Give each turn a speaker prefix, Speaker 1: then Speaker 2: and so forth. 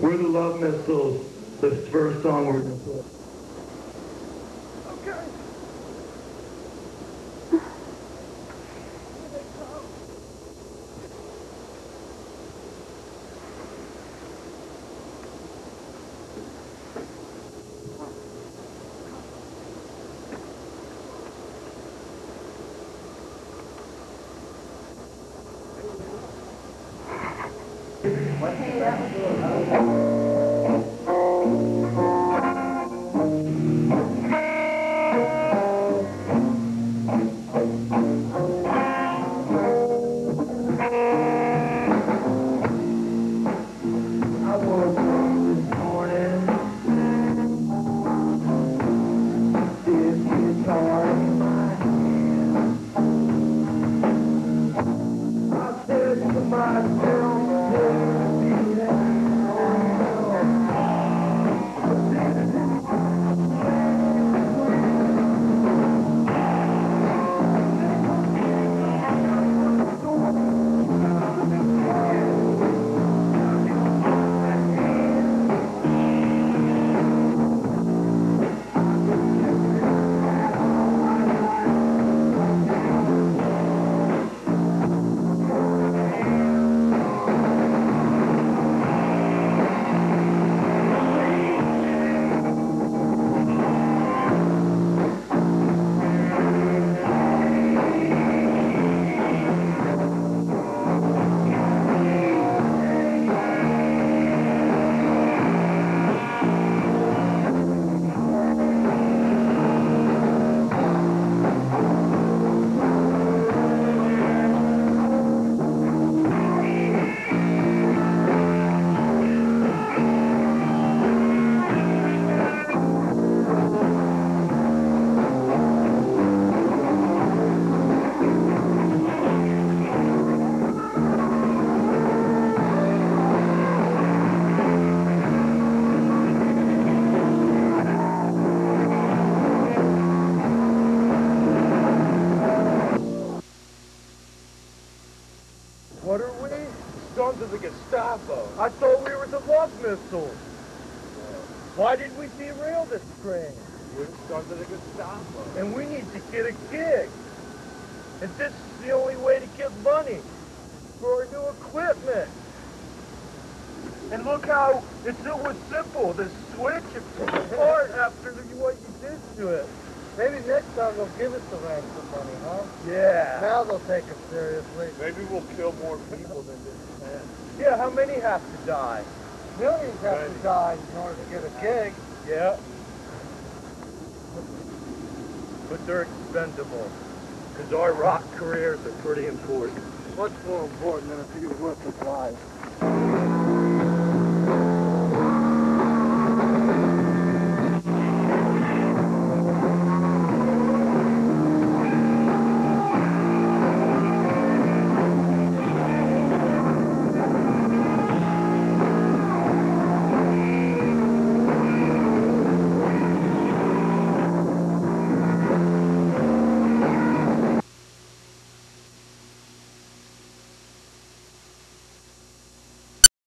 Speaker 1: We're the Love Missiles, the first song we're going to play.
Speaker 2: Okay. What are we? Sons of the Gestapo. I thought we were the Love Missiles. Why did we derail this train? We're the Sons of the Gestapo. And we need to get a gig. And this is the only way to get money for our new equipment. And look how it was simple. The switch, it fell apart after what you did to it.
Speaker 3: Maybe next time they'll give us the ransom money, huh?
Speaker 1: Yeah.
Speaker 3: Now they'll take us seriously.
Speaker 2: Maybe we'll kill more people than this man.
Speaker 1: Yeah, how many have to die?
Speaker 3: Millions have to die in order to get a gig.
Speaker 1: Yeah. But they're expendable. Because our rock careers are pretty important.
Speaker 3: Much more important than a few worthless lives.